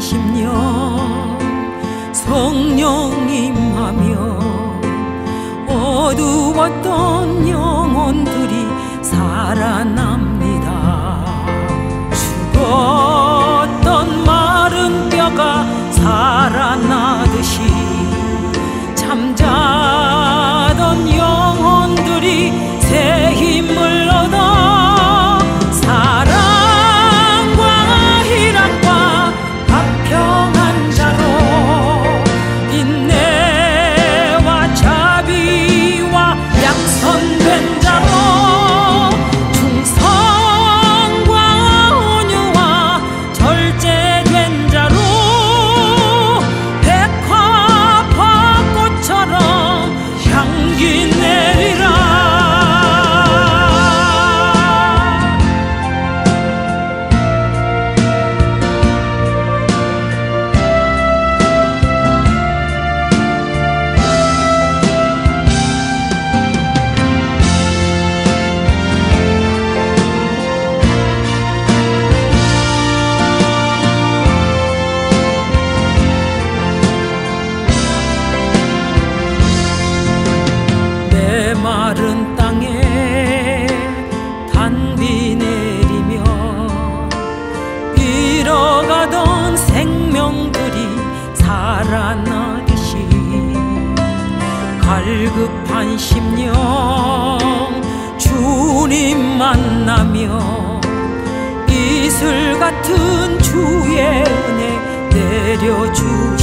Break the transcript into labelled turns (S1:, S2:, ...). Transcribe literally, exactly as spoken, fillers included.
S1: 십년 성령 임하며 어두웠던 영혼들이 살아납니다. 죽었던 마른 뼈가 살아나듯이 잠자던 영혼들이 새 힘을 얻어 사랑과 희락과 화평한 자로 인내와 자비와 양선된 자로 충성과 온유와 절제된 자로 백화꽃처럼 향기 내리라. 마른 땅에 단비 내리며 잃어가던 생명들이 살아나듯이 갈급한 심령 주님 만나며 이슬 같은 주의 은혜 내려주시